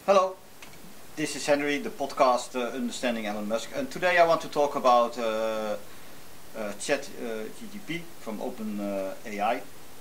Hello, this is Henry, the podcast Understanding Elon Musk, and today I want to talk about ChatGPT from OpenAI.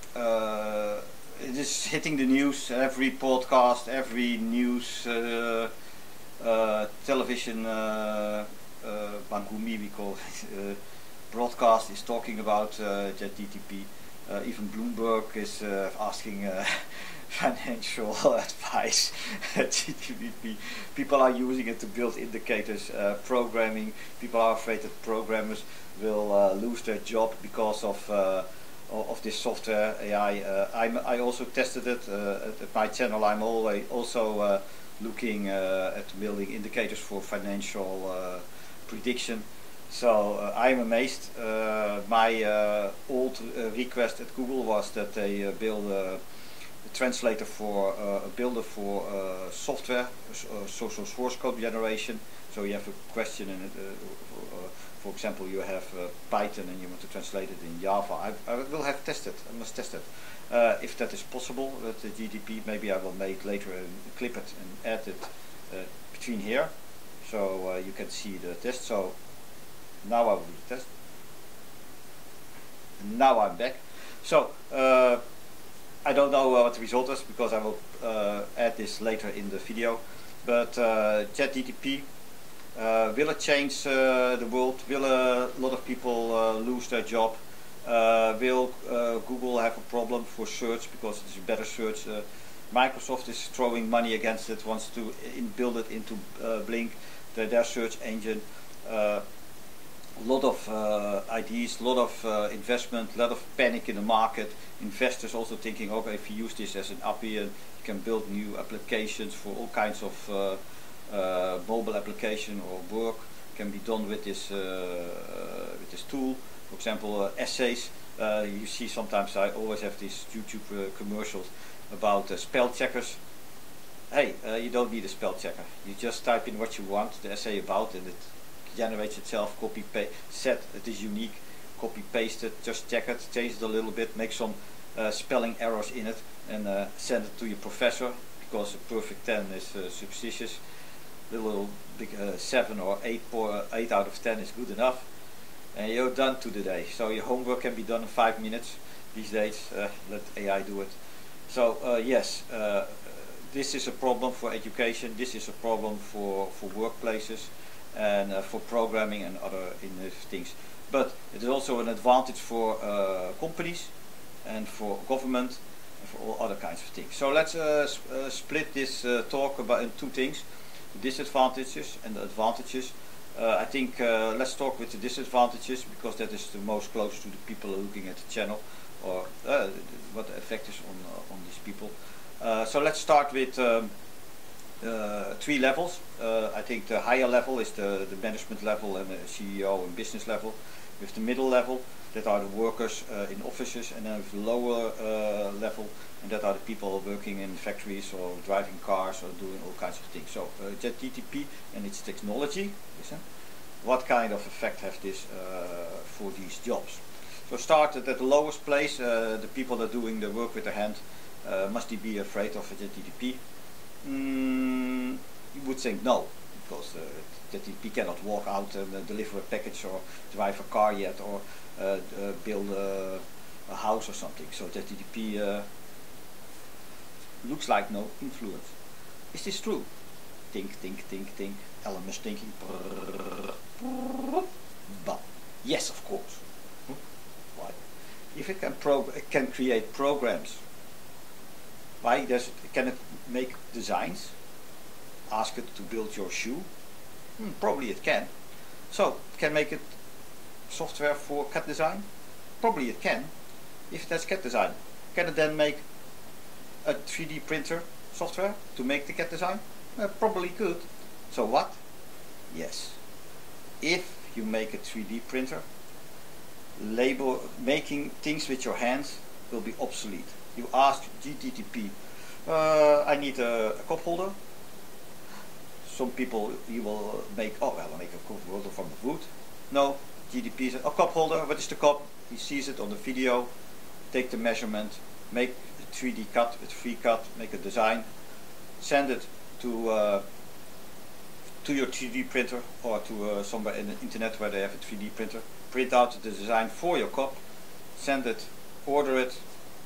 It is hitting the news, every podcast, every news, television, Bangumi we call it, broadcast is talking about ChatGPT. Even Bloomberg is asking financial advice at GTP. People are using it to build indicators, programming. People are afraid that programmers will lose their job because of this software AI. I also tested it at my channel. I'm always also looking at building indicators for financial prediction. So I'm amazed. My old request at Google was that they build a translator for a builder for software, social source code generation. So you have a question in it. For example, you have Python and you want to translate it in Java. I will have tested. I must test it. If that is possible with the GDP, maybe I will make later a clip it and add it between here, so you can see the test. So now I will do the test. And now I'm back. So I don't know what the result is because I will add this later in the video. But ChatGPT, will it change the world? Will a lot of people lose their job? Will Google have a problem for search because it's a better search? Microsoft is throwing money against it, wants to build it into Blink, their search engine. A lot of ideas, a lot of investment, a lot of panic in the market. Investors also thinking, okay, if you use this as an API, you can build new applications for all kinds of mobile application or work can be done with this tool. For example, essays. You see sometimes I always have these YouTube commercials about spell checkers. Hey, you don't need a spell checker. You just type in what you want, the essay about, and it generates itself, copy paste, set it is unique, copy paste it, just check it, change it a little bit, make some spelling errors in it, and send it to your professor, because a perfect 10 is suspicious. Little big 7 or 8 out of 10 is good enough, and you're done to the day. So your homework can be done in 5 minutes these days. Let AI do it. So yes, this is a problem for education, this is a problem for workplaces, and for programming and other things. But it is also an advantage for companies and for government and for all other kinds of things. So let's split this talk about in two things: the disadvantages and the advantages. I think let's talk with the disadvantages, because that is the most close to the people looking at the channel, or what the effect is on these people. So let's start with 3 levels. I think the higher level is the management level and the CEO and business level. With the middle level, that are the workers in offices, and then with the lower level, and that are the people working in factories or driving cars or doing all kinds of things. So ChatGPT and its technology, what kind of effect have this for these jobs? So start at the lowest place. The people that are doing the work with their hand, must they be afraid of ChatGPT? You would think no, because ChatGPT cannot walk out and deliver a package or drive a car yet, or build a house or something. So ChatGPT looks like no influence. Is this true? Think, think, think, think. Elon Musk thinking. But yes, of course. Why? If it can create programs, why can it make designs? Ask it to build your shoe? Probably it can. So it can make it software for cat design? Probably it can. If that's cat design, can it then make a 3D printer software to make the cat design? Probably could. So what? Yes. If you make a 3D printer, making things with your hands will be obsolete. You ask GTTP, I need a cup holder. Some people, you will make, oh well, I'll make a cup holder from the wood. No, GDP says, a cup holder, what is the cup? He sees it on the video, take the measurement, make a 3D cut with FreeCAD, make a design, send it to to your 3D printer or to somewhere in the internet where they have a 3D printer. Print out the design for your cup, send it, order it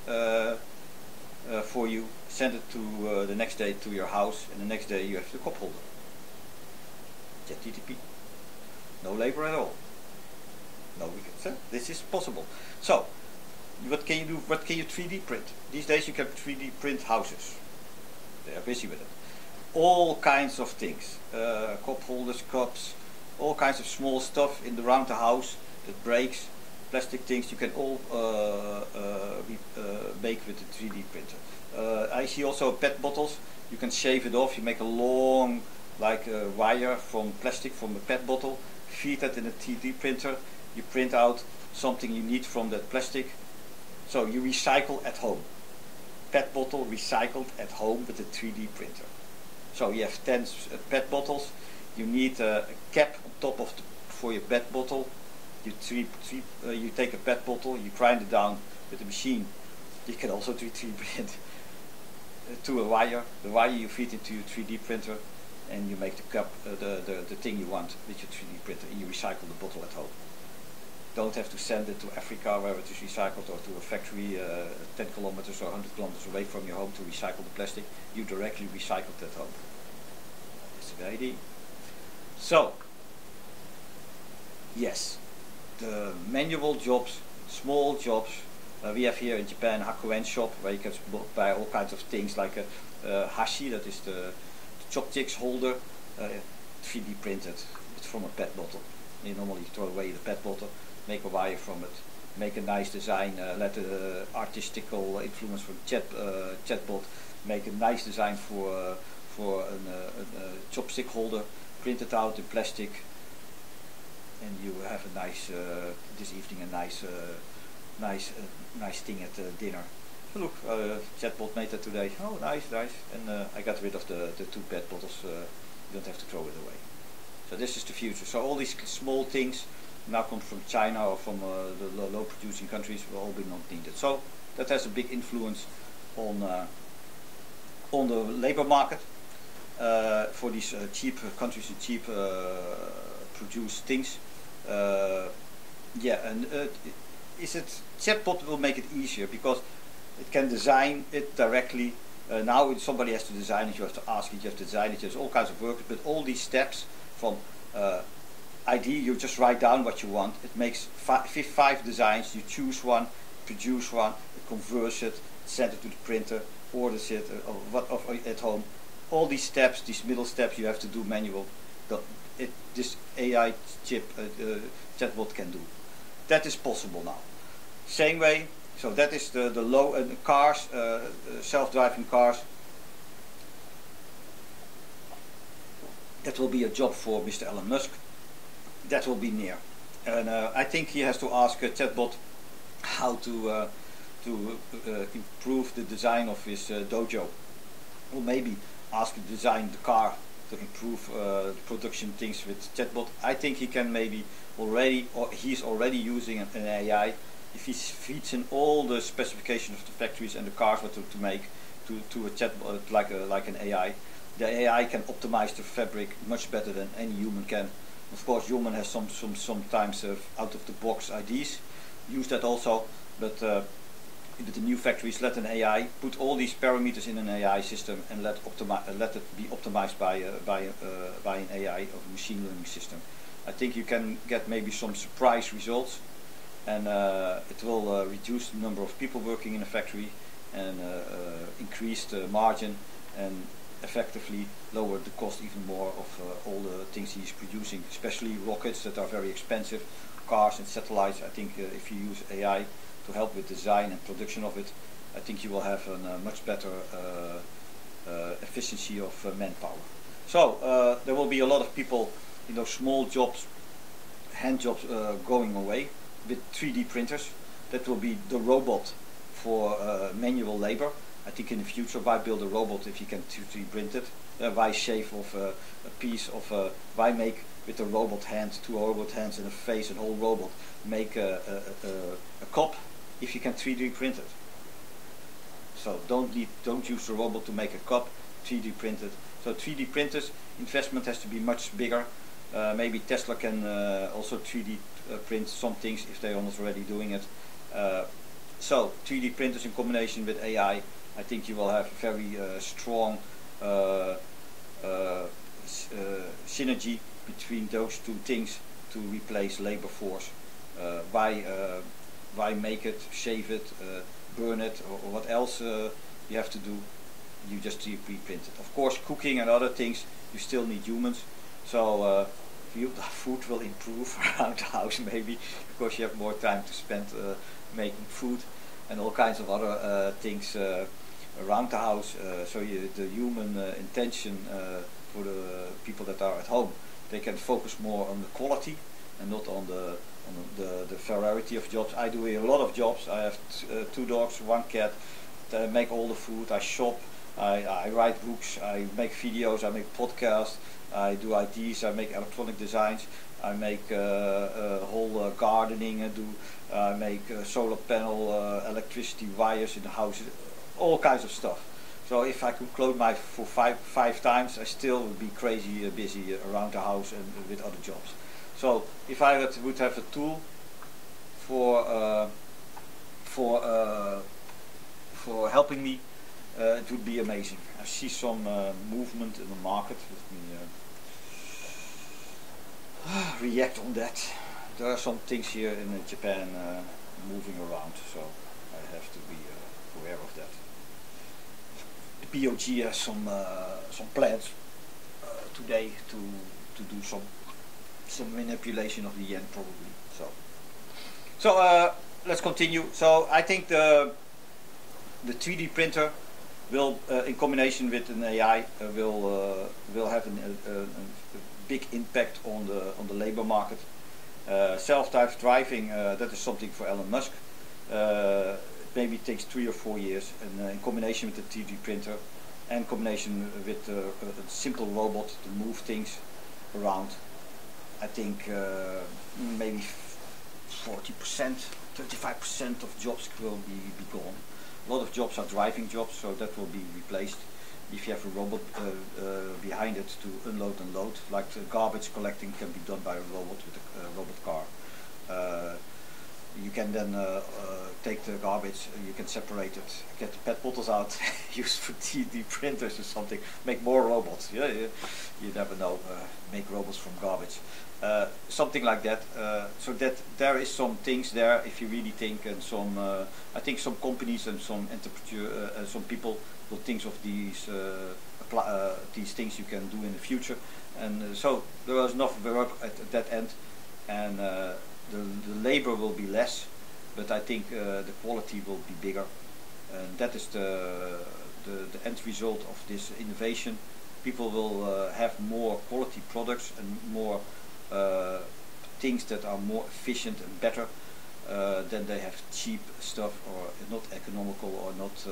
for you, send it to the next day to your house, and the next day you have the cup holder. JetDTP. No labor at all. No, this is possible. So, what can you do? What can you 3D print? These days you can 3D print houses. They are busy with it. All kinds of things, cup holders, cups, all kinds of small stuff around the house that breaks, plastic things you can all make with the 3D printer. I see also PET bottles. You can shave it off. You make a long, like wire from plastic from a PET bottle. Feed that in a 3D printer. You print out something you need from that plastic. So you recycle at home. PET bottle recycled at home with a 3D printer. So you have 10 PET bottles. You need a cap on top of for your PET bottle. You take a PET bottle, you grind it down with a machine. You can also 3D print to a wire. The wire you feed into your 3D printer, and you make the cup, the thing you want with your 3D printer, and you recycle the bottle at home. Don't have to send it to Africa where it is recycled, or to a factory 10 kilometers or 100 kilometers away from your home to recycle the plastic. You directly recycle it at home. That's the idea. So, yes, the manual jobs, small jobs, we have here in Japan Hakuen shop where you can buy all kinds of things like a hashi, that is the chopsticks holder, 3D printed. It's from a PET bottle. You normally throw away the PET bottle, make a wire from it, make a nice design, let the artistical influence from chatbot make a nice design for a chopstick holder, print it out in plastic, and you have a nice this evening a nice thing at dinner. So look, chatbot made that today. Oh, nice, and I got rid of the 2 PET bottles. You don't have to throw it away. So this is the future. So all these small things now come from China or from the low producing countries will all be not needed. So that has a big influence on the labor market for these cheap countries and cheap produce things. Yeah, and is it chatbot will make it easier because it can design it directly. Now somebody has to design it, you have to ask it, you have to design it, there's all kinds of work, but all these steps from idea, you just write down what you want, it makes 5 designs, you choose one, produce one, it converts it, sends it to the printer, orders it at home. All these steps, these middle steps you have to do manual, this AI chip chatbot can do. That is possible now. Same way, so that is the low cars, self-driving cars. That will be a job for Mr. Elon Musk. That will be near, and I think he has to ask a chatbot how to improve the design of his dojo, or maybe ask to design the car to improve the production things with chatbot. I think he can maybe already, or he's already using an AI. If he feeds in all the specifications of the factories and the cars what to make to a chatbot like an AI, the AI can optimize the fabric much better than any human can. Of course, human has sometimes out of the box ideas. Use that also, but with the new factories, let an AI put all these parameters in an AI system and let it be optimized by an AI or machine learning system. I think you can get maybe some surprise results, and it will reduce the number of people working in a factory and increase the margin and effectively lower the cost even more of all the things he's producing, especially rockets that are very expensive, cars and satellites. I think if you use AI to help with design and production of it, I think you will have a much better efficiency of manpower. So there will be a lot of people, small jobs, hand jobs going away with 3D printers. That will be the robot for manual labor. I think in the future, why build a robot if you can 3D print it? Why shave off a piece of, why make with a robot hand, 2 robot hands and a face, an whole robot, make a cup if you can 3D print it? So don't use the robot to make a cup, 3D print it, So 3D printers, investment has to be much bigger. Maybe Tesla can also 3D print some things if they're not already doing it. So 3D printers in combination with AI, I think you will have a very strong synergy between those two things to replace labor force. Why make it, shave it, burn it, or what else you have to do? You just 3D print it. Of course, cooking and other things, you still need humans. So food will improve around the house maybe, because you have more time to spend making food and all kinds of other things around the house. So the human intention for the people that are at home, they can focus more on the quality and not on the variety of jobs. I do a lot of jobs. I have 2 dogs, 1 cat. I make all the food. I shop. I write books. I make videos. I make podcasts. I do IDs. I make electronic designs. I make whole gardening. I make solar panel, electricity wires in the house. All kinds of stuff. So if I could clone my for five times, I still would be crazy busy around the house and with other jobs. So if I would have a tool for helping me, it would be amazing. I see some movement in the market. Let me react on that. There are some things here in Japan moving around, so I have to be aware of that. The POG has some plans today to do some manipulation of the yen probably. So let's continue. So I think the 3D printer will, in combination with an AI, will have a big impact on the labor market. Self-driving, that is something for Elon Musk. Maybe it takes 3 or 4 years, and in combination with the 3D printer, and combination with a simple robot to move things around, I think maybe 40%, 35% of jobs will be gone. A lot of jobs are driving jobs, so that will be replaced. If you have a robot behind it to unload and load, like the garbage collecting can be done by a robot with a robot car. You can then take the garbage, you can separate it, get the PET bottles out, use for 3D printers or something, make more robots. Yeah, you never know, make robots from garbage. Something like that. So that there is some things there if you really think, and some I think some companies and some some people will think of these things you can do in the future, and so there was enough work at that end, and the labor will be less, but I think the quality will be bigger, and that is the end result of this innovation. People will have more quality products and more things that are more efficient and better than they have cheap stuff or not economical or not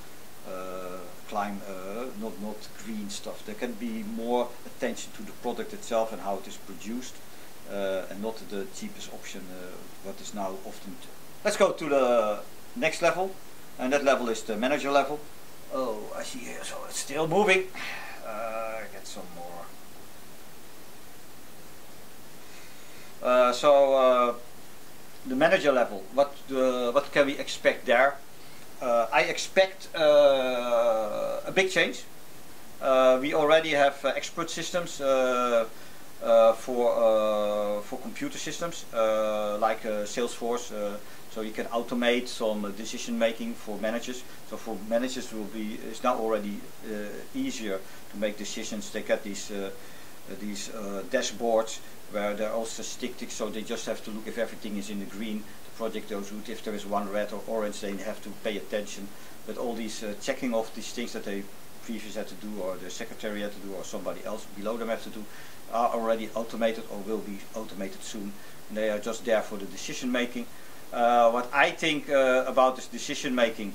not green stuff. There can be more attention to the product itself and how it is produced, and not the cheapest option, what is now often. Let's go to the next level, and that level is the manager level. Oh, I see here, so it's still moving. Get some more. The manager level, what can we expect there? I expect a big change. We already have expert systems for computer systems, like Salesforce, so you can automate some decision making for managers. So for managers it's now already easier to make decisions. They get these dashboards where there are also statistics, so they just have to look if everything is in the green, the project goes good. If there is one red or orange, they have to pay attention. But all these checking off these things that they previously had to do, or the secretary had to do, or somebody else below them have to do, are already automated or will be automated soon. And they are just there for the decision making. What I think about this decision making,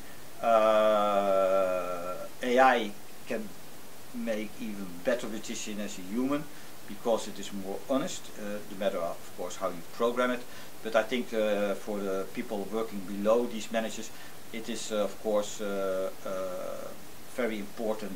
AI can make even better decision as a human, because it is more honest, no matter of course how you program it. But I think for the people working below these managers, it is of course very important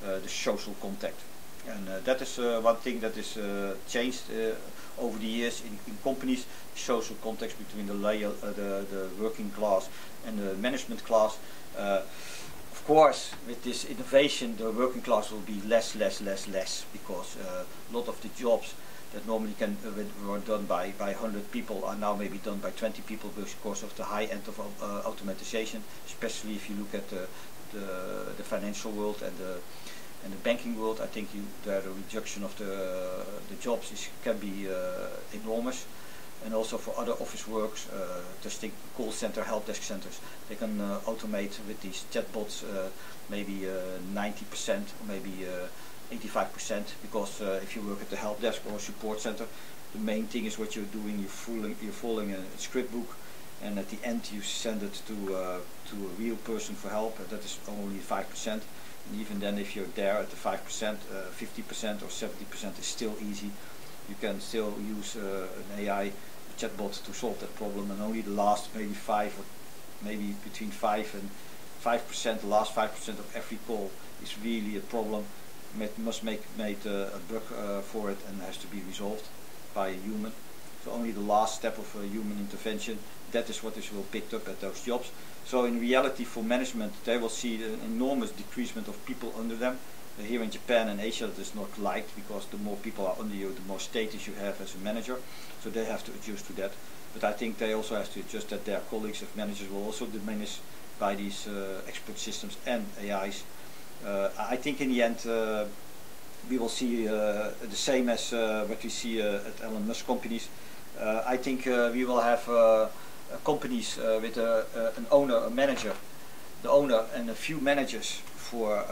the social contact. And that is one thing that is changed over the years in companies. Social context between the working class and the management class. Of course, with this innovation, the working class will be less, because a lot of the jobs that normally were done by 100 people are now maybe done by 20 people because of the high end of automatization, especially if you look at the financial world and the banking world. I think the reduction of the jobs can be enormous. And also for other office works, just think call center, help desk centers, they can automate with these chatbots maybe 90% or maybe 85%, because if you work at the help desk or support center, the main thing is what you're doing. You're following a script book, and at the end you send it to a real person for help, and that is only 5%. And even then, if you're there at the 5%, 50% or 70% is still easy. You can still use an AI chatbot to solve that problem, and only the last maybe 5 or maybe between 5 and 5%, the last 5% of every call is really a problem. Must make a bug for it, and has to be resolved by a human. So only the last step of a human intervention, that is what is will picked up at those jobs. So in reality, for management, they will see an enormous decreasement of people under them. Here in Japan and Asia, that is not liked, because the more people are under you, the more status you have as a manager. So they have to adjust to that. But I think they also have to adjust that their colleagues as managers will also diminish by these expert systems and AIs. I think in the end we will see the same as what we see at Elon Musk companies. I think we will have companies with an owner, a manager, the owner, and a few managers for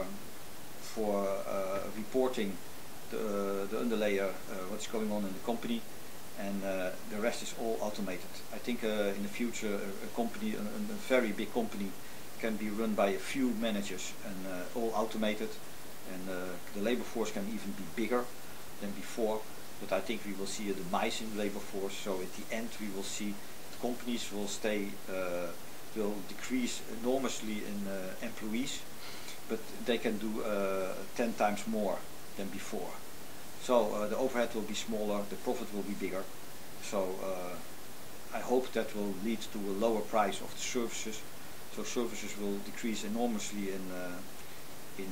reporting the underlayer, what's going on in the company, and the rest is all automated. I think in the future a company, a very big company, can be run by a few managers and all automated, and the labor force can even be bigger than before. But I think we will see a demise in the labor force. So at the end we will see companies will decrease enormously in employees, but they can do 10 times more than before. So the overhead will be smaller, the profit will be bigger. So I hope that will lead to a lower price of the services. So services will decrease enormously in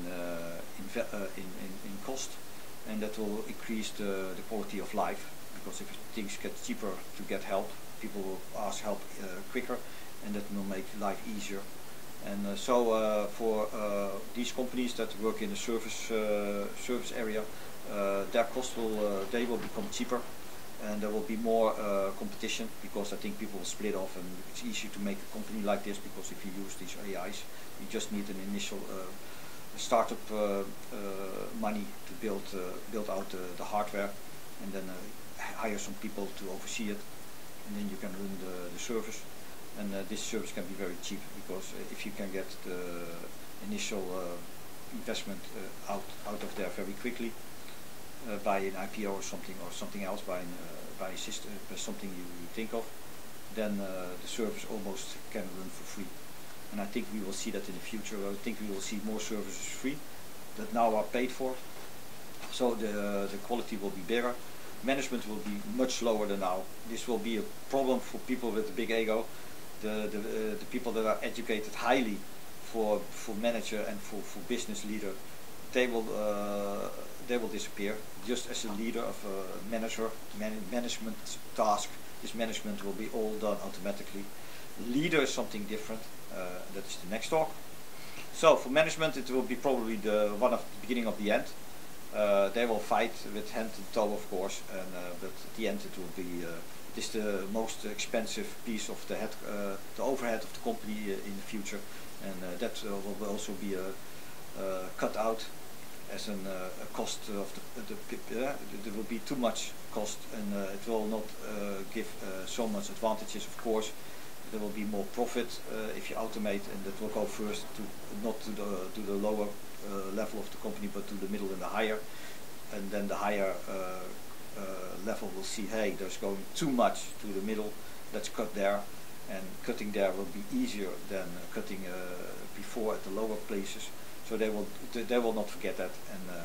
cost, and that will increase the quality of life, because if things get cheaper to get help, people will ask help quicker, and that will make life easier. And so for these companies that work in the service area, their costs they will become cheaper, and there will be more competition, because I think people will split off, and it's easier to make a company like this, because if you use these AIs, you just need an initial startup money to build out the hardware, and then hire some people to oversee it, and then you can run the service. And this service can be very cheap, because if you can get the initial investment out of there very quickly, by an IPO or something else, by a system, something you think of, then the service almost can run for free. And I think we will see that in the future. I think we will see more services free that now are paid for. So the quality will be better. Management will be much lower than now. This will be a problem for people with a big ego. The people that are educated highly for manager and for business leader, they will disappear. Just as a leader of a management task, this management will be all done automatically. Leader is something different. That is the next talk. So for management, it will be probably the beginning of the end. They will fight with hand and toe, of course, and but at the end it will be. It is the most expensive piece of the overhead of the company in the future, and that will also be cut out as a cost of there will be too much cost, and it will not give so much advantages. Of course, there will be more profit if you automate, and that will go first to not to the lower level of the company, but to the middle and the higher, and then the higher level will see, hey, there's going too much to the middle, let's cut there, and cutting there will be easier than cutting before at the lower places. So they will not forget that, and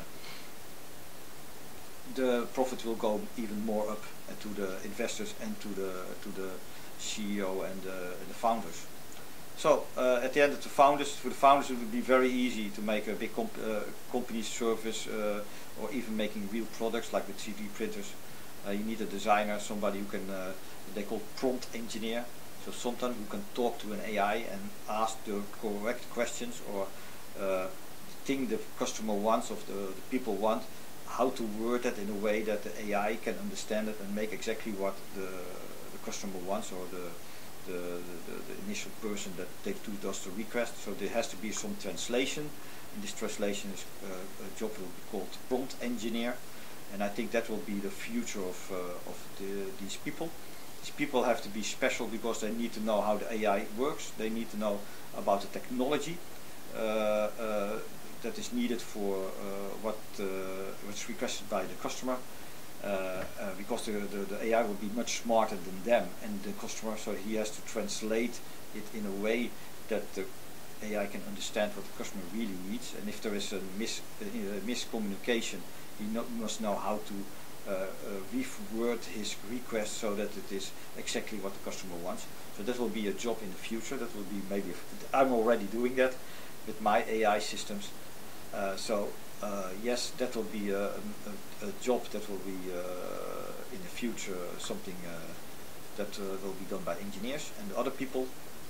the profit will go even more up to the investors and to the CEO and the founders. So at the end of for the founders it would be very easy to make a big company service or even making real products like with 3D printers. You need a designer, somebody who can, they call prompt engineer, so someone who can talk to an AI and ask the correct questions or the thing the customer wants or the people want, how to word that in a way that the AI can understand it and make exactly what the customer wants or the initial person that does the request. So there has to be some translation, and this translation is a job will be called prompt engineer, and I think that will be the future of these people. These people have to be special because they need to know how the AI works, they need to know about the technology that is needed for what's requested by the customer. Because the AI will be much smarter than them and the customer, so he has to translate it in a way that the AI can understand what the customer really needs, and if there is a miscommunication, he must know how to reword his request so that it is exactly what the customer wants. So that will be a job in the future. That will be maybe, I'm already doing that with my AI systems. Yes, that will be a job that will be in the future something that will be done by engineers and other people.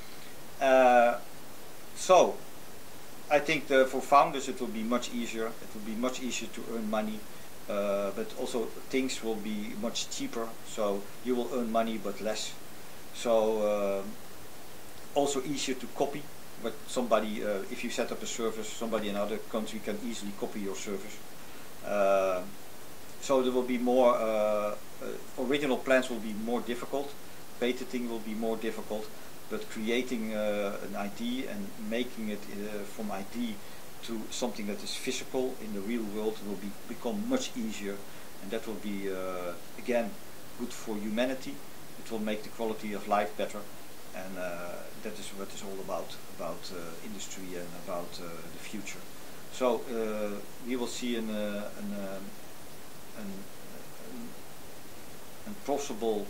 So I think for founders it will be much easier. It will be much easier to earn money, but also things will be much cheaper. So you will earn money but less. So also easier to copy. But somebody, if you set up a service, somebody in another country can easily copy your service. So there will be more, original plans will be more difficult, patenting will be more difficult, but creating an idea and making it from idea to something that is physical in the real world will become much easier, and that will be, again, good for humanity. It will make the quality of life better. And that is what it's all about industry and about the future. So we will see an possible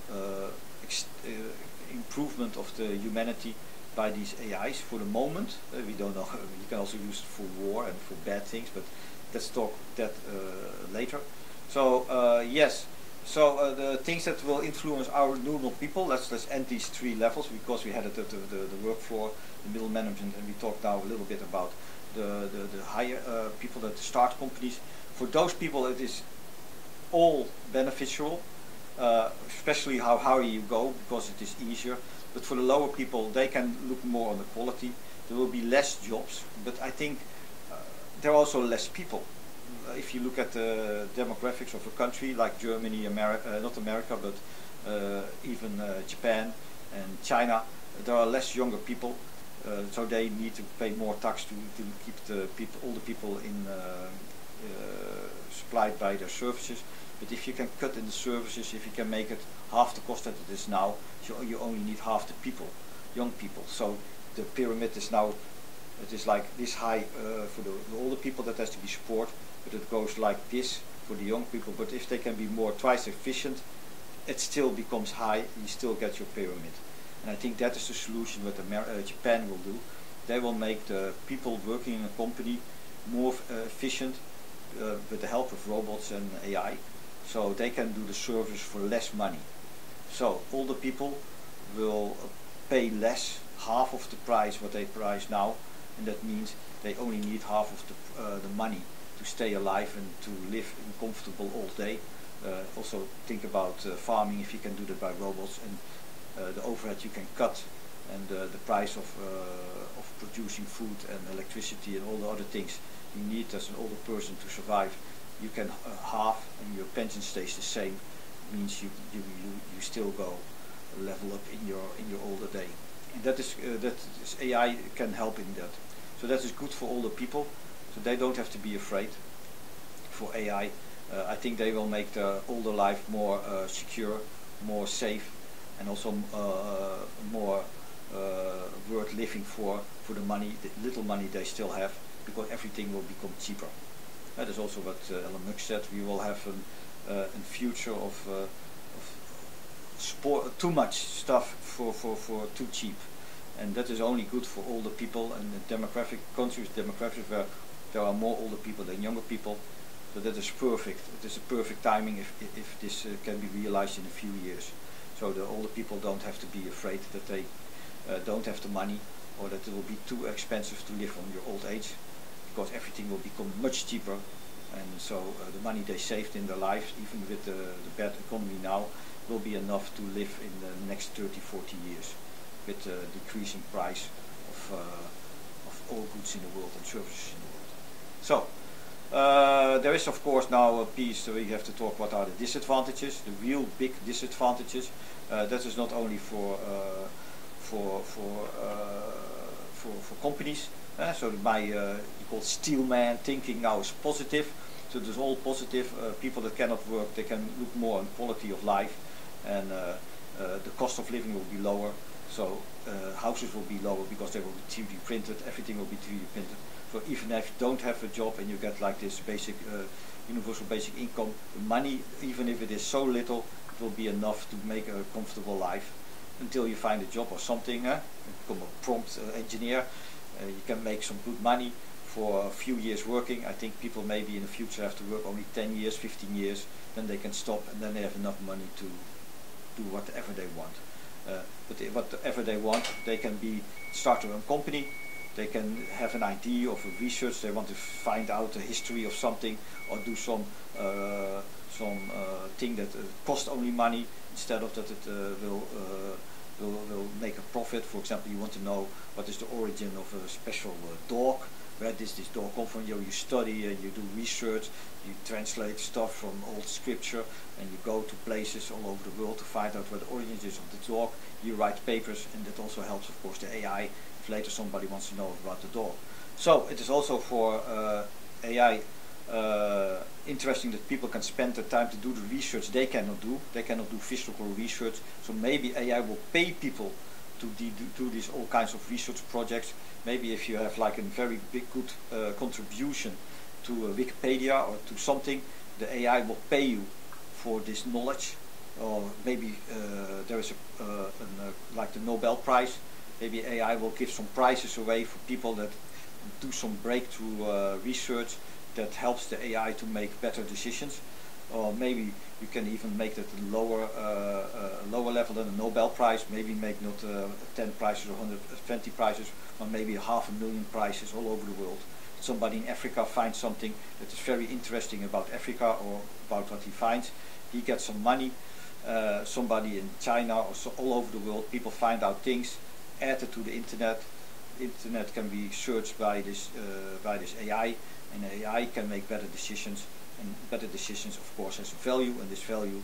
improvement of the humanity by these AIs. For the moment, we don't know. You can also use it for war and for bad things, but let's talk that later. So yes. So the things that will influence our normal people, let's end these three levels, because we had it at the work floor, the middle management, and we talked now a little bit about the higher people that start companies. For those people it is all beneficial, especially how you go, because it is easier. But for the lower people, they can look more on the quality. There will be less jobs, but I think there are also less people. If you look at the demographics of a country like Germany, not America, but even Japan and China, there are less younger people, so they need to pay more tax to keep all the people in supplied by their services. But if you can cut in the services, if you can make it half the cost that it is now, you only need half the people, young people. So the pyramid is now, it is like this high for the older people that has to be support. But it goes like this for the young people. But if they can be twice efficient, it still becomes high. You still get your pyramid. And I think that is the solution what Japan will do. They will make the people working in a company more efficient with the help of robots and AI. So they can do the service for less money. So all the people will pay less, half of the price what they price now, and that means they only need half of the money to stay alive and to live in comfortable all day. Also think about farming, if you can do that by robots, and the overhead you can cut, and the price of producing food and electricity and all the other things you need as an older person to survive, you can halve, and your pension stays the same. It means you still go level up in your older day. And that is AI can help in that. So that is good for older people. So they don't have to be afraid for AI. I think they will make the older life more secure, more safe, and also more worth living for the money, the little money they still have. because everything will become cheaper. That is also what Elon Musk said. We will have a future of too much stuff for too cheap, and that is only good for older people and the demographic countries, demographics where there are more older people than younger people. So that is perfect. It is a perfect timing if this can be realized in a few years. So the older people don't have to be afraid that they don't have the money, or that it will be too expensive to live on your old age, because everything will become much cheaper, and so the money they saved in their lives, even with the bad economy now, will be enough to live in the next 30-40 years with the decreasing price of all goods in the world and services in the world. So there is of course now a piece we have to talk what are the disadvantages, the real big disadvantages. That is not only for companies. So my you call steelman thinking now is positive. So there's all positive. People that cannot work, they can look more on quality of life, and the cost of living will be lower. So houses will be lower because they will be 3D printed. Everything will be 3D printed. So even if you don't have a job and you get like this basic universal basic income, the money, even if it is so little, it will be enough to make a comfortable life until you find a job or something. Become a prompt engineer. You can make some good money for a few years working. I think people maybe in the future have to work only 10 years, 15 years, then they can stop, and then they have enough money to do whatever they want. But whatever they want, they can start their own company. They can have an idea of a research. They want to find out the history of something, or do some thing that costs only money instead of that it will make a profit. For example, you want to know what is the origin of a special dog. Where does this dog come from? You study and you do research. You translate stuff from old scripture, and you go to places all over the world to find out where the origin is of the dog. You write papers, and that also helps, of course, the AI. If later somebody wants to know about the dog. So it is also for AI interesting that people can spend the time to do the research they cannot do. They cannot do physical research. So maybe AI will pay people to do these all kinds of research projects. Maybe if you have like a very big good contribution to Wikipedia or to something, the AI will pay you for this knowledge. Or maybe there is like the Nobel Prize. Maybe AI will give some prizes away for people that do some breakthrough research that helps the AI to make better decisions. Or maybe you can even make that a lower level than a Nobel Prize. Maybe make not 10 prizes or 120 prizes, but maybe 500,000 prizes all over the world. Somebody in Africa finds something that is very interesting about Africa or about what he finds. He gets some money. Somebody in China or all over the world, people find out things, add it to the internet. The internet can be searched by this AI, and the AI can make better decisions. And better decisions, of course, has a value, and this value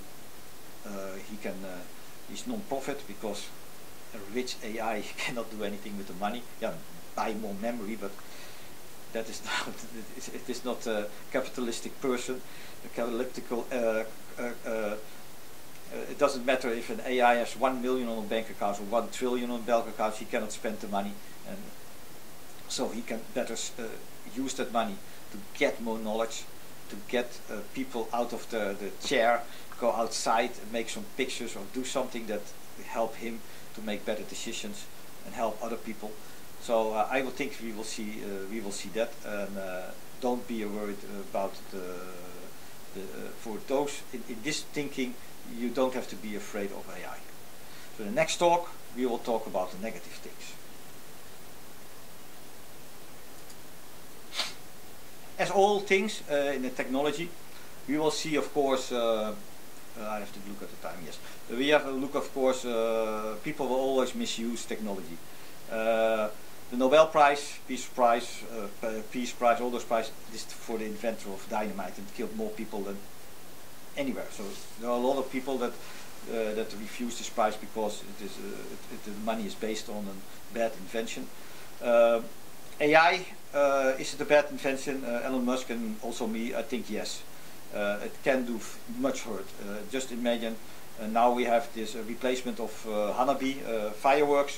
is non-profit, because a rich AI cannot do anything with the money. Yeah, buy more memory, but that is not. It is not a capitalistic person. A capitalistical. It doesn't matter if an AI has 1 million on a bank account or 1 trillion on bank accounts. He cannot spend the money, and so he can better use that money to get more knowledge, to get people out of the chair, go outside and make some pictures or do something that help him to make better decisions and help other people. So I will think we will see that, and don't be worried about for those in this thinking. You don't have to be afraid of AI. So the next talk we will talk about the negative things. As all things in the technology, we will see, of course, I have to look at the time, yes. We have a look, of course, people will always misuse technology. The Nobel Prize, Peace Prize, all those prizes, this is for the inventor of dynamite, and killed more people than anywhere. So there are a lot of people that refuse this prize because the money is based on a bad invention. AI, is it a bad invention? Elon Musk and also me, I think yes. It can do much hurt. Just imagine now we have this replacement of Hanabi fireworks.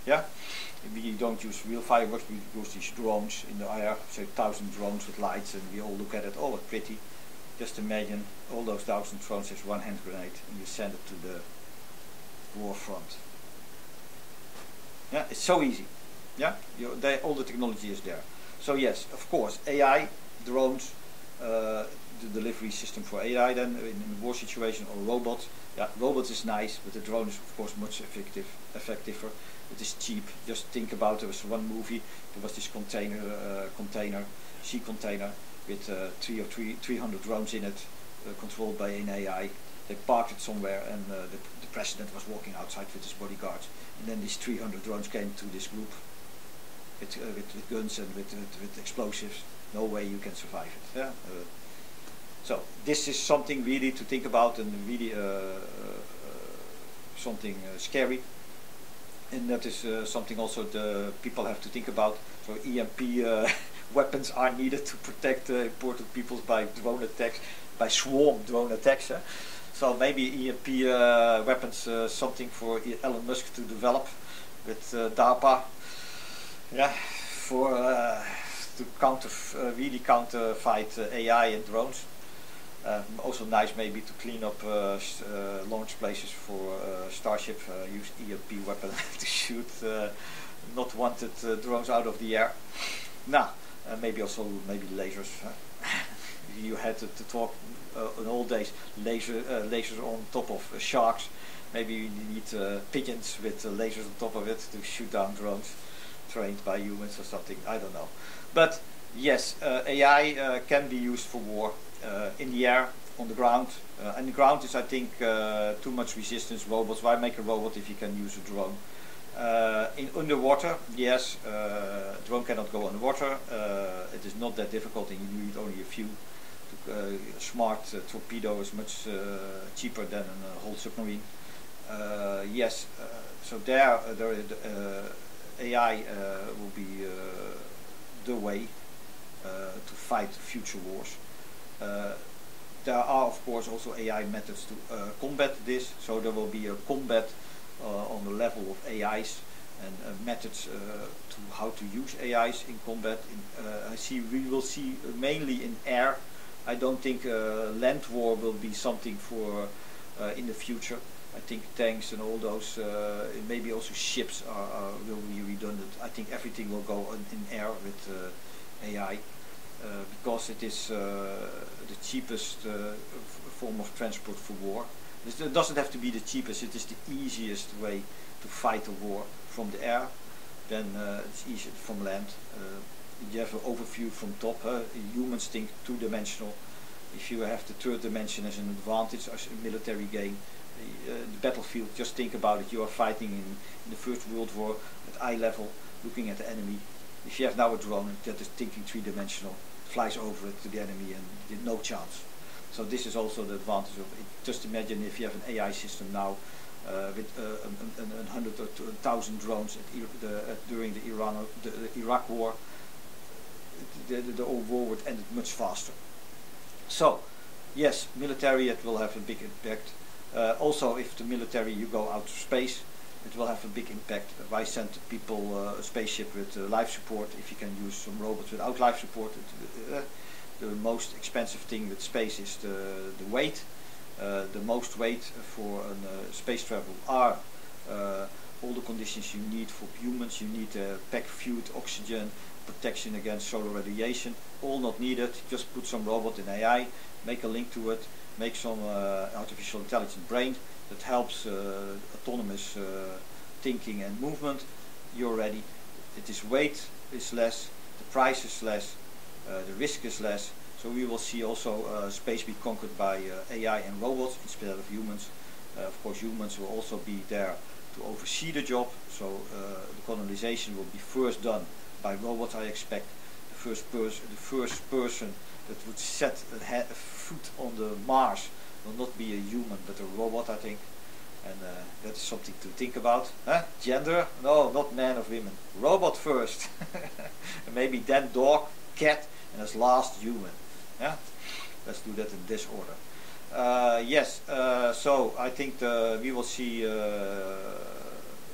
Yeah, we don't use real fireworks, we use these drones in the air, so 1,000 drones with lights, and we all look at it, oh what pretty. Just imagine all those 1,000 drones as one hand grenade, and you send it to the war front. Yeah, it's so easy. Yeah, all the technology is there. So yes, of course, AI, drones, the delivery system for AI then in a war situation, or robots. Yeah, robots is nice, but the drone is of course much effectiver. It is cheap. Just think about, there was one movie, there was this sea container with 300 drones in it, controlled by an AI. They parked it somewhere, and the president was walking outside with his bodyguards, and then these 300 drones came to this group with guns and with explosives. No way you can survive it. Yeah? So this is something really to think about, and really something scary. And that is something also the people have to think about. So EMP weapons are needed to protect important peoples by drone attacks, by swarm drone attacks. So maybe EMP weapons, something for Elon Musk to develop with DARPA. Yeah, for to really counterfight AI and drones. Also nice maybe to clean up launch places for Starship, use EMP weapon to shoot not wanted drones out of the air. Now, maybe also lasers. You had to talk in old days, lasers on top of sharks. Maybe you need pigeons with lasers on top of it to shoot down drones trained by humans or something, I don't know. But yes, AI can be used for war, in the air, on the ground. And the ground is, I think, too much resistance. Robots, why make a robot if you can use a drone? In underwater, yes, drone cannot go underwater. It is not that difficult, and you need only a few. A smart torpedo is much cheaper than a whole submarine. Yes, so there AI will be the way to fight future wars. There are of course also AI methods to combat this, so there will be a combat on the level of AIs and methods to how to use AIs in combat. We will see mainly in air. I don't think land war will be something for in the future. I think tanks and all those, maybe also ships will be redundant. I think everything will go in air with AI, because it is the cheapest form of transport for war. It doesn't have to be the cheapest, it is the easiest way to fight a war from the air. Then it's easier from land. You have an overview from top. Humans think two-dimensional. If you have the third dimension as an advantage, as a military game, the battlefield, just think about it. You are fighting in the First World War at eye level, looking at the enemy. If you have now a drone that is thinking three-dimensional, flies over it to the enemy and no chance. So this is also the advantage of it. Just imagine if you have an AI system now with 100 or 1,000 drones during the Iraq war. The whole war would end much faster. So yes, military, it will have a big impact. Also, if the military, you go out to space, it will have a big impact. Why send people a spaceship with life support if you can use some robots without life support? The most expensive thing with space is the weight. The most weight for space travel are all the conditions you need for humans. You need pack food, oxygen, protection against solar radiation, all not needed. Just put some robot in AI, make a link to it, make some artificial intelligent brain that helps autonomous thinking and movement. You're ready. It is weight is less, the price is less, the risk is less. So we will see also space be conquered by AI and robots instead of humans. Of course, humans will also be there to oversee the job. So the colonization will be first done by robots, I expect. The first person that would set a foot on the Mars will not be a human but a robot, I think. And that is something to think about. Gender? No, not man or women. Robot first. And maybe then dog, cat, and as last human. Yeah? Let's do that in this order. Yes, so I think we will see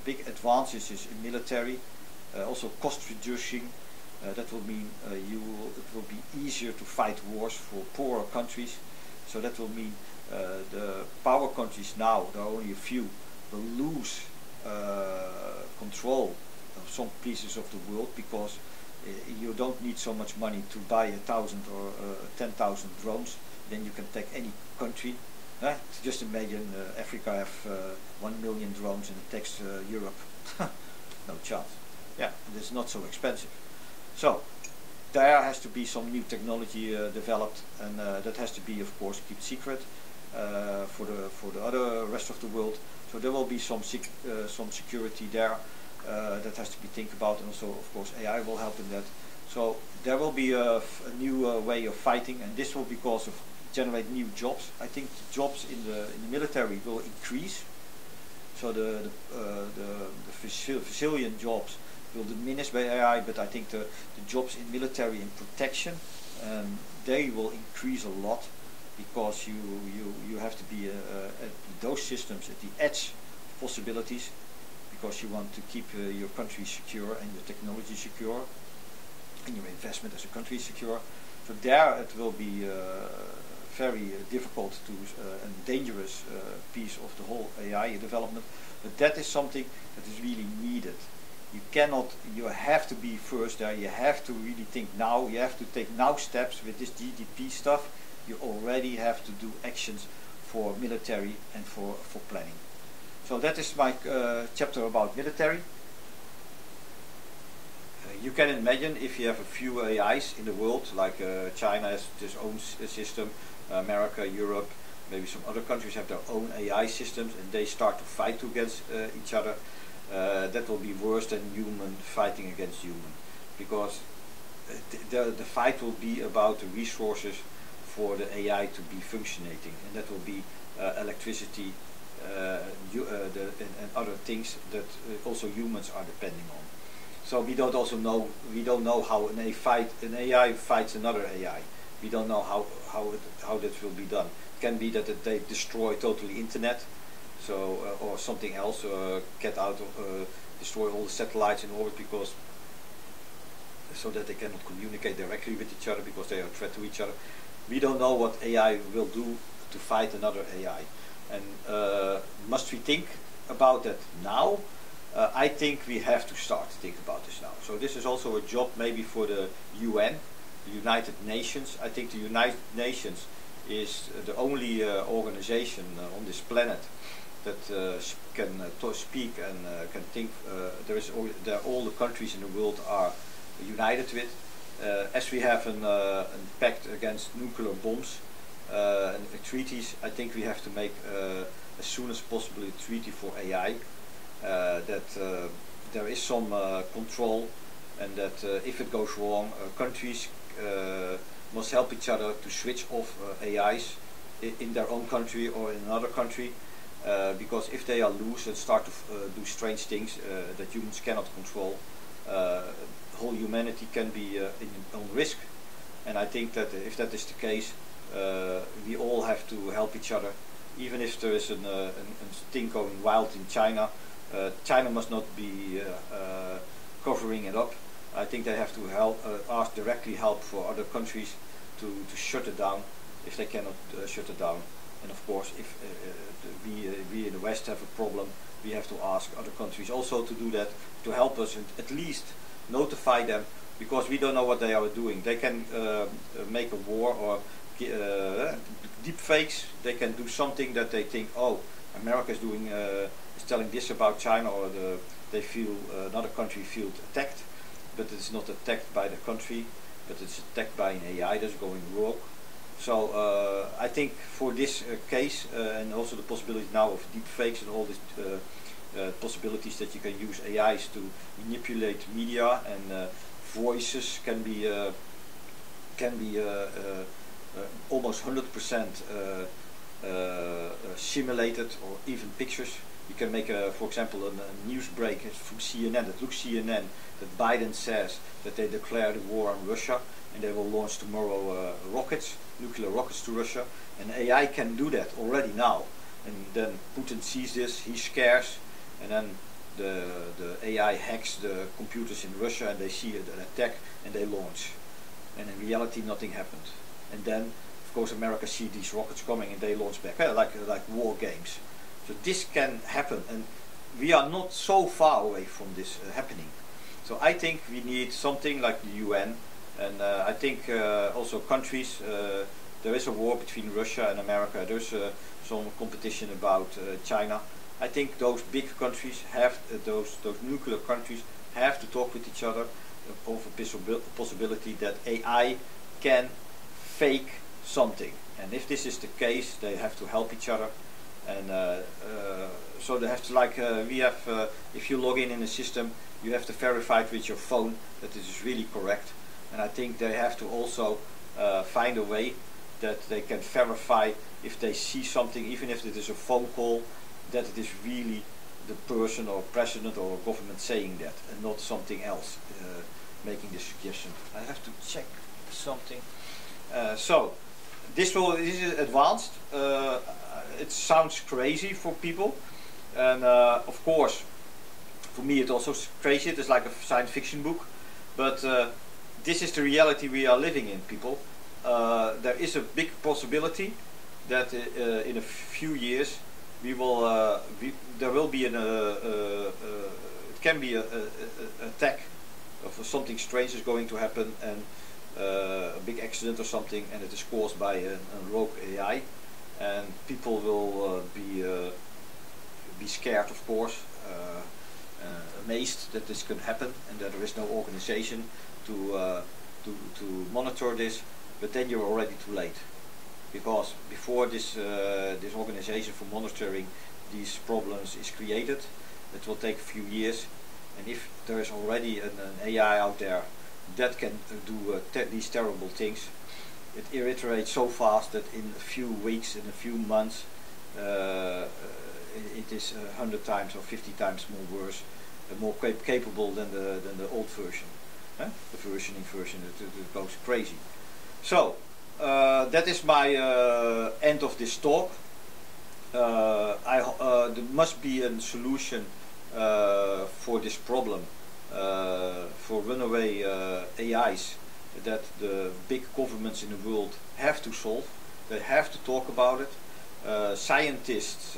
big advances in military, also cost reducing. That will mean it will be easier to fight wars for poorer countries. So that will mean the power countries now, there are only a few, will lose control of some pieces of the world, because you don't need so much money to buy 1,000 or 10,000 drones. Then you can take any country. Just imagine Africa have 1 million drones and it takes Europe. No chance. Yeah, it's not so expensive. So there has to be some new technology developed, and that has to be, of course, kept secret for the other rest of the world. So there will be some security there that has to be think about, and also, of course, AI will help in that. So there will be a new way of fighting, and this will because of generate new jobs. I think the jobs in the military will increase. So the civilian jobs will diminish by AI, but I think the jobs in military and protection, they will increase a lot, because you have to be at those systems at the edge possibilities, because you want to keep your country secure and your technology secure and your investment as a country secure. So there it will be very difficult to and dangerous piece of the whole AI development, but that is something that is really needed. You have to be first there, you have to really think now, you have to take now steps with this GDP stuff. You already have to do actions for military and for planning. So that is my chapter about military. You can imagine if you have a few AIs in the world, like China has its own system, America, Europe, maybe some other countries have their own AI systems, and they start to fight against each other. That will be worse than human fighting against human, because the fight will be about the resources for the AI to be functioning, and that will be electricity and other things that also humans are depending on. So we don't know how an AI fights another AI. We don't know how that will be done. It can be that they destroy totally internet, so or something else, destroy all the satellites in orbit, because so that they cannot communicate directly with each other, because they are a threat to each other. We don't know what AI will do to fight another AI, and must we think about that now? I think we have to start to think about this now. So this is also a job maybe for the UN, the United Nations. I think the United Nations is the only organization on this planet that can speak and can think. All the countries in the world are united with. As we have a pact against nuclear bombs and treaties, I think we have to make as soon as possible a treaty for AI, that there is some control, and that if it goes wrong, countries must help each other to switch off AIs in their own country or in another country, because if they are loose and start to do strange things that humans cannot control, whole humanity can be on risk. And I think that if that is the case, we all have to help each other. Even if there is a thing going wild in China, China must not be covering it up. I think they have to ask directly help for other countries to shut it down if they cannot shut it down. And of course, if we in the West have a problem, we have to ask other countries also to do that, to help us and at least notify them, because we don't know what they are doing. They can make a war or deep fakes. They can do something that they think, oh, America is doing is telling this about China, or they feel another country feels attacked, but it's not attacked by the country, but it's attacked by an AI that's going rogue. So I think for this case, and also the possibility now of deep fakes and all these possibilities that you can use AIs to manipulate media, and voices can be almost 100% simulated, or even pictures. You can make, for example, a news break from CNN, that looks CNN, that Biden says that they declared a war on Russia and they will launch tomorrow nuclear rockets to Russia, and AI can do that already now. And then Putin sees this, he scares, and then the AI hacks the computers in Russia, and they see an attack and they launch, and in reality nothing happened. And then of course America see these rockets coming and they launch back, like war games. So this can happen, and we are not so far away from this happening. So I think we need something like the UN, and I think also countries. There is a war between Russia and America. There's some competition about China. I think those big countries have, those nuclear countries have to talk with each other of a possibility that AI can fake something. And if this is the case, they have to help each other. And so they have to, like we have, if you log in a system, you have to verify it with your phone that it is really correct. And I think they have to also find a way that they can verify if they see something, even if it is a phone call, that it is really the person or president or government saying that, and not something else making the suggestion. I have to check something. So this is advanced. It sounds crazy for people, and of course for me it also crazy. It is like a science fiction book, but this is the reality we are living in, people. There is a big possibility that in a few years we will there will be an it can be a attack of something strange is going to happen, and a big accident or something, and it is caused by a rogue AI, and people will be scared, of course, amazed that this can happen, and that there is no organization to monitor this. But then you're already too late, because before this this organization for monitoring these problems is created, it will take a few years. And if there is already an AI out there that can do these terrible things, it iterates so fast that in a few weeks, in a few months, it is 100 times or 50 times more worse, more capable than the old version. The version, it goes crazy. So that is my end of this talk. There must be a solution for this problem, for runaway AIs that the big governments in the world have to solve. They have to talk about it. Scientists,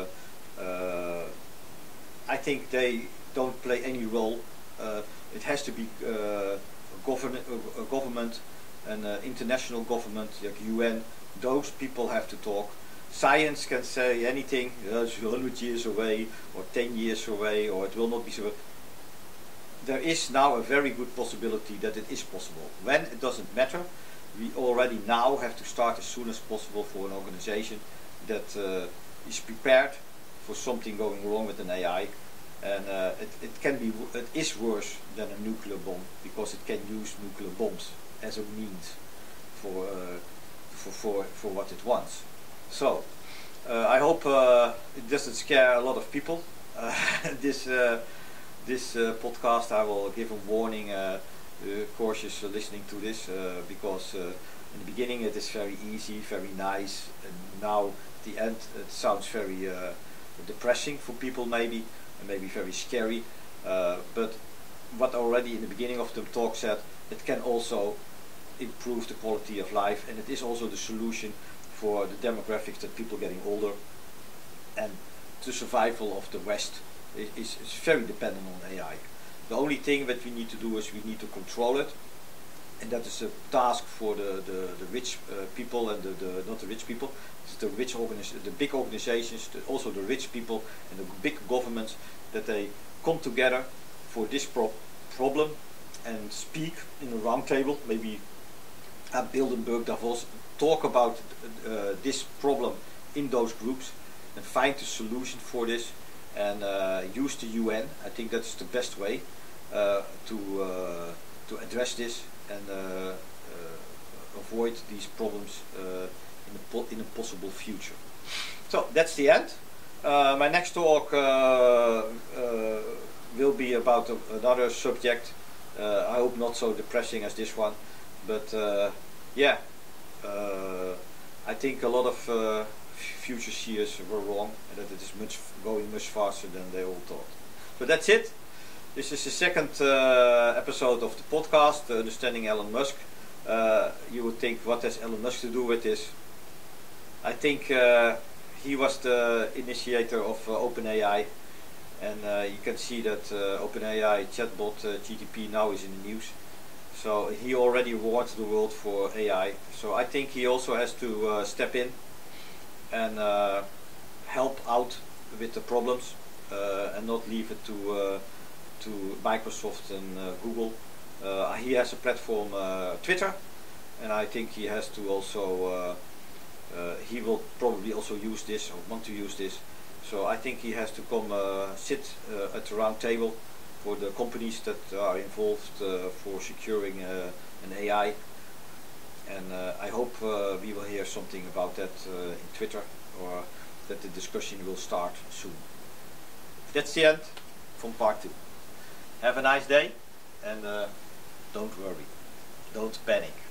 I think they don't play any role. It has to be a government, an international government like UN. Those people have to talk. Science can say anything. It's 100 years away, or 10 years away, or it will not be so. There is now a very good possibility that it is possible. When, it doesn't matter. We already now have to start as soon as possible for an organization that is prepared for something going wrong with an AI. And it is worse than a nuclear bomb, because it can use nuclear bombs as a means for what it wants. So I hope it doesn't scare a lot of people. This podcast, I will give a warning, cautious listening to this, because in the beginning it is very easy, very nice, and now at the end it sounds very depressing for people, maybe, and maybe very scary. But what already in the beginning of the talk said, it can also improve the quality of life, and it is also the solution for the demographics, that people getting older, and the survival of the West is very dependent on AI. The only thing that we need to do is we need to control it, and that is a task for the rich people, and not the rich people, it's the the big organizations, also the rich people and the big governments, that they come together for this problem and speak in a round table, maybe at Bilderberg, Davos, talk about this problem in those groups and find a solution for this, and use the UN. I think that's the best way to address this and avoid these problems in a possible future. So that's the end. My next talk will be about another subject. I hope not so depressing as this one, but yeah, I think a lot of future seers were wrong, and that it is going much faster than they all thought. So But that's it. This is the second episode of the podcast, Understanding Elon Musk. You would think, what has Elon Musk to do with this? I think he was the initiator of OpenAI, and you can see that OpenAI chatbot GTP now is in the news. So he already warned the world for AI. So I think he also has to step in and help out with the problems and not leave it to Microsoft and Google. He has a platform, Twitter, and I think he has to also he will probably also use this or want to use this. So I think he has to come sit at the round table for the companies that are involved for securing an AI. And I hope we will hear something about that in Twitter, or that the discussion will start soon. That's the end from part 2. Have a nice day, and don't worry, don't panic.